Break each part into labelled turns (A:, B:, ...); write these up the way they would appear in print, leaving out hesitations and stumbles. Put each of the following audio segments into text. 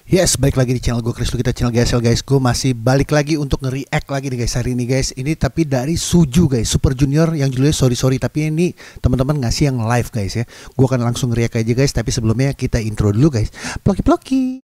A: Yes, balik lagi di channel gue Chris, kita channel GSL guys. Gue masih balik lagi untuk nge-react lagi nih guys hari ini guys. Ini tapi dari Suju guys, Super Junior yang judulnya Sorry. Tapi ini teman-teman ngasih yang live guys ya. Gue akan langsung nge-react aja guys. Tapi sebelumnya kita intro dulu guys. Ploki.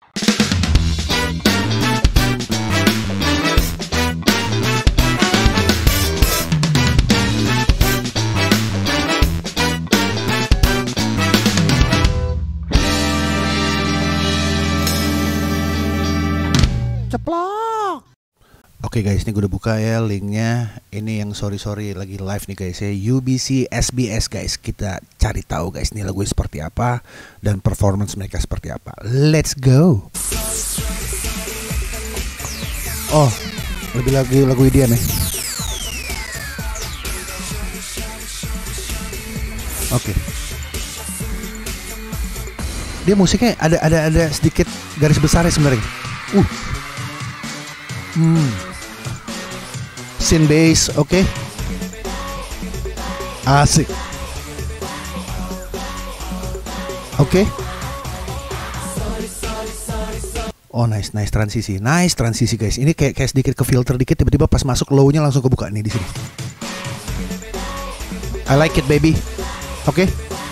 A: Ceplok. Oke guys, ini gue udah buka ya linknya. Ini yang sorry lagi live nih guys ya. UBC SBS guys. Kita cari tahu guys, ini lagu seperti apa dan performance mereka seperti apa. Let's go. Oh, lebih lagu IDM ya. Oke. Dia musiknya ada sedikit garis besarnya sebenarnya. Synth bass, oke. Asik. Oke. Oh nice transisi. Nice transisi guys. Ini kayak sedikit ke filter dikit, tiba-tiba pas masuk low-nya langsung kebuka nih di sini. I like it baby. Oke.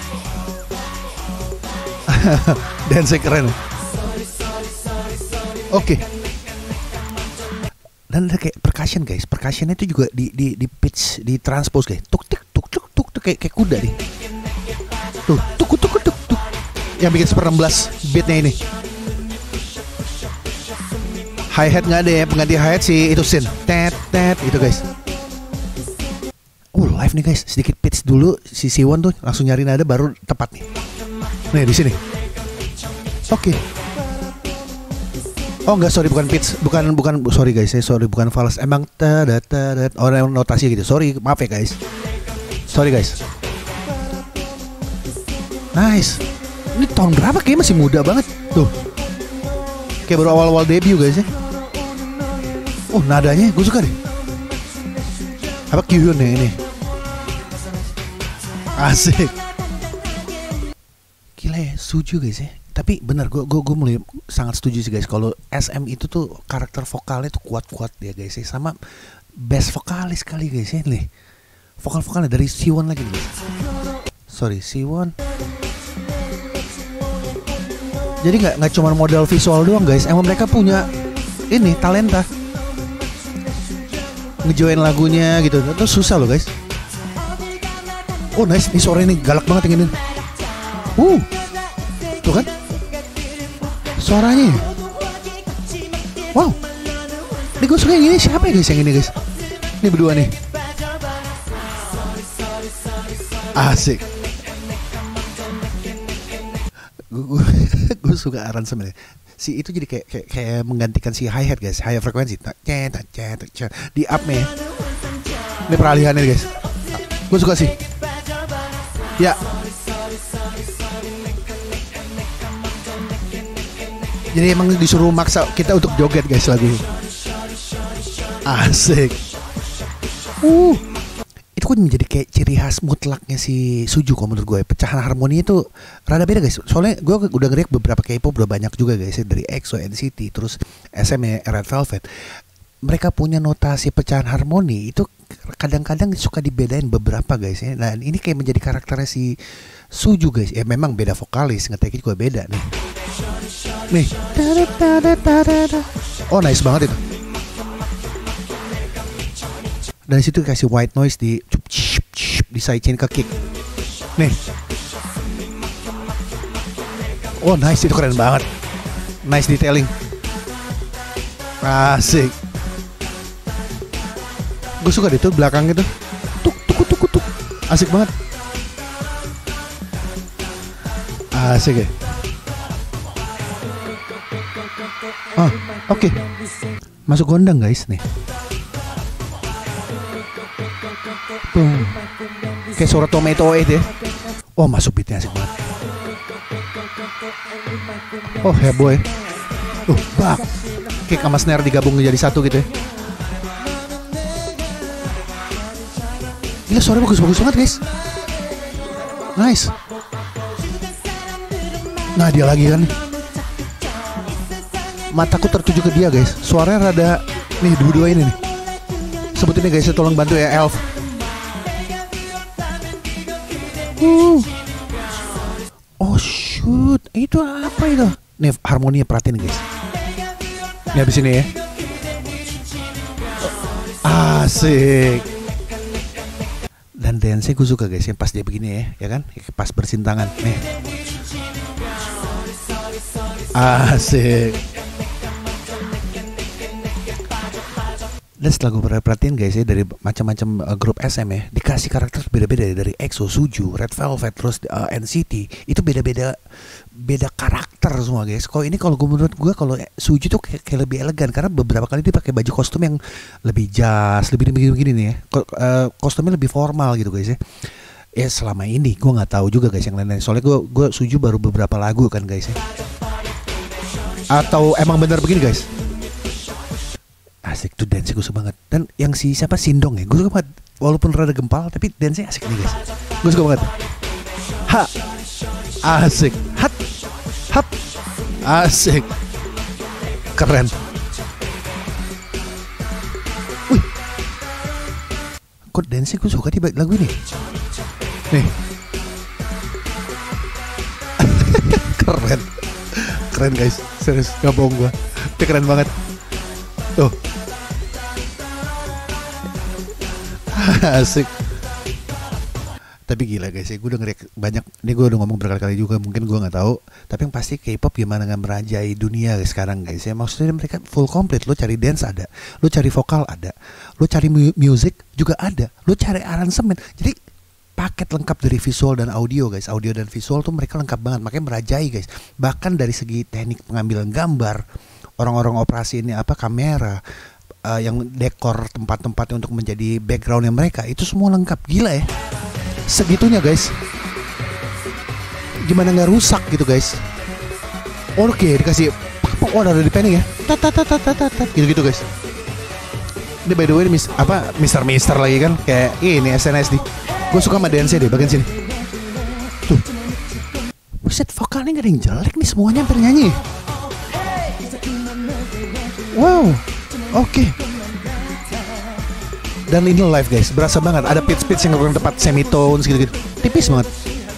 A: Dance keren. Oke. Dan ada kayak percussion guys. Percussionnya itu juga di pitch, di transpose guys. Tuk kayak kuda nih. Tuh, tuk. Yang bikin 16 beatnya ini. Hi-hat nggak ada ya, pengganti hi-hat si itu synth. Tet itu guys. Live nih guys. Sedikit pitch dulu si Siwon tuh langsung nyari nada baru tepat nih. Nih di sini. Oke. Oh enggak, sorry, bukan pitch, bukan sorry guys, sorry bukan false, emang orang notasi gitu, sorry, maaf ya guys, sorry guys. Nice, ini tahun berapa, kayaknya masih muda banget tuh, kayak baru awal debut guys ya. Oh nadanya gue suka deh, apa Kyuhyun ya ini, asik, gila ya Suju guys ya. Tapi benar, gue mulai sangat setuju sih guys. Kalau SM itu tuh karakter vokalnya tuh kuat ya guys ya. Sama best vokalis kali guys ya nih. Vokalnya dari Siwon lagi nih. Sorry Siwon. Jadi nggak cuma modal visual doang guys. Emang mereka punya ini talenta. Ngejoin lagunya gitu. Itu susah loh guys. Oh nice, ini sore ini galak banget yang ini. Tuh kan? Suaranya. Wow. Ini gue suka yang ini, siapa ya guys yang ini guys? Ini berdua nih. Asik. Gue suka aransemennya. Si itu jadi kayak menggantikan si hi-hat guys, high frekuensi. Di up-nya. Ini peralihannya guys. Gue suka sih. Ya. Jadi emang disuruh maksa kita untuk joget guys lagu ini. Asik. Itu kan menjadi kayak ciri khas mutlaknya si Suju kalau menurut gue. Pecahan harmoni itu rada beda guys. Soalnya gue udah ngeriak beberapa K-pop udah banyak juga guys ya. Dari EXO, NCT, terus SM ya, Red Velvet. Mereka punya notasi pecahan harmoni itu kadang-kadang suka dibedain beberapa guys ya. Nah ini kayak menjadi karakternya si Suju guys. Ya memang beda vokalis, ngetek juga beda nih. Nih. Oh nice banget itu. Dari situ kasih white noise di sidechain ke kick. Nih. Oh nice, itu keren banget. Nice detailing. Asik. Gue suka deh tuh belakang itu. Tuk. Asik banget. Asik ya. Oke. Masuk gondang guys nih. Boom. Kayak suara tomato itu ya. Oh masuk beatnya asik banget. Oh heboh ya. Bak. Kick sama snare digabung jadi satu gitu ya. Gila suaranya bagus banget guys. Nice. Nah dia lagi kan. mataku tertuju ke dia guys. Suaranya rada nih dua-dua ini nih. Sebutin nih guys, tolong bantu ya Elf. Oh shoot, itu apa itu? Nih harmoninya perhatiin guys. Nih habis ini ya. Asik. Dan dance gue suka guys yang pas dia begini ya kan? Pas bersin tangan nih. Asik. Dan setelah gue perhatiin guys ya dari macam-macam grup SM ya, dikasih karakter beda-beda ya, dari EXO, Suju, Red Velvet, terus NCT, itu beda-beda karakter semua guys. Kalau ini kalau menurut gue kalau Suju tuh kayak lebih elegan karena beberapa kali dia pakai baju kostum yang lebih jas, lebih begini nih ya. Kostumnya lebih formal gitu guys ya. Ya selama ini gue nggak tahu juga guys yang lain-lain. Soalnya gue Suju baru beberapa lagu kan guys ya. Atau emang benar begini guys? Asik tuh dance gue suka banget. Dan yang si siapa Sindong ya, gue suka banget. Walaupun rada gempal tapi dance-nya asik nih guys. Gue suka banget. Ha, asik. Hat, hap, asik. Keren. Wih, kok dance-nya gue suka di lagu ini. Nih. Keren. Keren guys, serius gak bohong gue. Itu keren banget. Tuh. Asik. Tapi gila guys ya, gue udah ngeriak banyak. Ini gue udah ngomong berkali-kali juga, mungkin gue nggak tahu. Tapi yang pasti K-pop gimana dengan merajai dunia guys sekarang guys ya. Maksudnya mereka full complete. Lo cari dance ada, lo cari vokal ada, lo cari music juga ada, lo cari aransemen. Jadi paket lengkap dari visual dan audio guys. Audio dan visual tuh mereka lengkap banget. Makanya merajai guys. Bahkan dari segi teknik pengambilan gambar, orang-orang operasi ini apa kamera, yang dekor tempat-tempatnya untuk menjadi backgroundnya mereka, itu semua lengkap. Gila ya segitunya guys. Gimana nggak rusak gitu guys. Oke dikasih oh ada di penny ya gitu guys. Ini by the way Mister lagi kan kayak ini SNSD. Gue suka sama dance deh bagian sini tuh. Buset vokalnya gak ada yang jelek nih, semuanya hampir nyanyi. Wow, oke. Dan ini live guys, berasa banget. Ada pitch yang kurang tepat, semitones gitu-gitu. Tipis banget.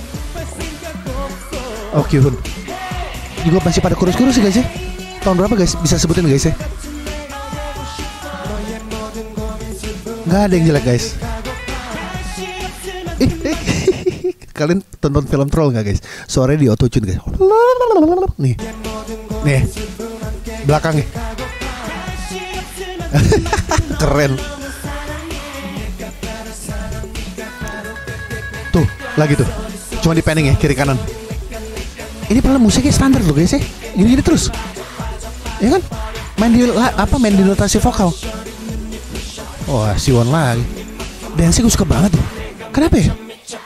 A: Oke Hun. Juga masih pada kurus-kurus sih guys ya. Tahun berapa guys? Bisa sebutin guys ya? Gak ada yang jelek guys. Kalian tonton film troll gak guys? Suaranya di auto tune guys. Nih belakangnya. Keren. Tuh lagi tuh. Cuma di panning ya kiri kanan. Ini padahal musiknya standar loh guys ya. Gini terus. Ya kan? Main di notasi vokal. Wah Siwon lagi. Dance gue suka banget tuh. Kenapa ya?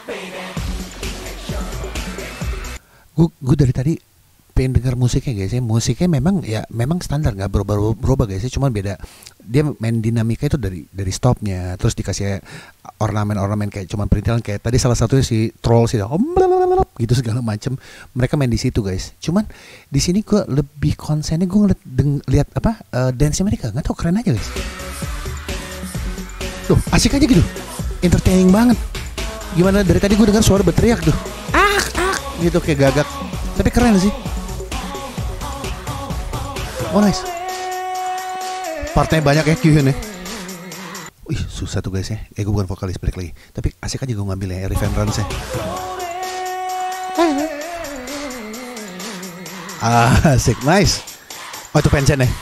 A: Gue dari tadi pengen denger musiknya guys ya. Musiknya memang standar, nggak berubah guys ya. Cuman beda, dia main dinamika itu dari stopnya, terus dikasih ornamen kayak cuman perintilan kayak tadi salah satunya si troll sih gitu segala macem. Mereka main di situ guys. Cuman di sini gue lebih konsennya gue lihat dance mereka, nggak tau, keren aja guys. Tuh asik aja gitu, entertaining banget. Gimana dari tadi gue dengar suara berteriak tuh, gitu kayak gagak, tapi keren sih. Oh nice. Partnya banyak ya Kyuhyun ya. Wih susah tuh guys ya. Gue bukan vokalis, balik lagi. Tapi asik aja gue ngambil ya riff and runs ya. Asik, nice. Oh itu pencen ya.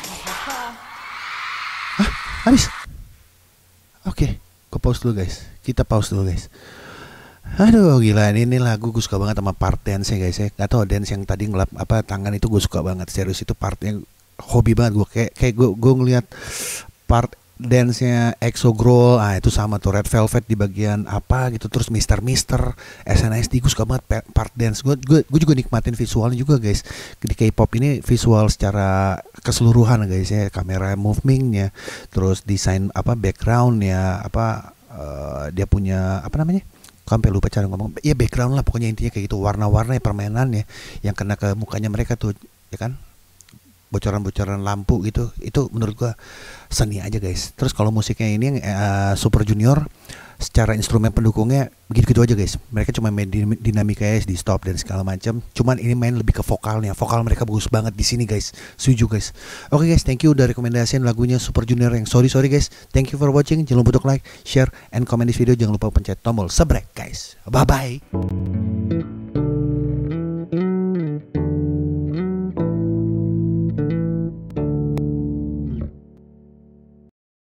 A: Hah? Habis? Oke, gue pause dulu guys. Kita pause dulu guys. Aduh gila, ini lagu gue suka banget sama part dance-nya guys ya. Gak tau dance yang tadi ngelap tangan itu gue suka banget. Serius itu partnya hobi banget gue. Kayak gue ngeliat part dance-nya EXO Growl. Itu sama tuh Red Velvet di bagian apa gitu. Terus Mister SNSD gue suka banget part dance. Gue juga nikmatin visualnya juga guys. Di K-pop ini visual secara keseluruhan guys ya. Kamera movingnya, terus desain backgroundnya dia punya sampai lupa cara ngomong ya, background lah pokoknya, intinya kayak gitu, warna-warna permainannya yang kena ke mukanya mereka tuh ya kan, bocoran-bocoran lampu gitu. Itu menurut gua seni aja guys. Terus kalau musiknya ini yang Super Junior, secara instrumen pendukungnya begitu-gitu aja guys. Mereka cuma main dinamikanya di stop dan segala macam. Cuman ini main lebih ke vokalnya. Vokal mereka bagus banget di sini guys. Setuju guys. Oke guys, thank you udah rekomendasiin lagunya Super Junior yang Sorry guys. Thank you for watching. Jangan lupa untuk like, share, and comment this video. Jangan lupa pencet tombol subscribe guys. Bye bye.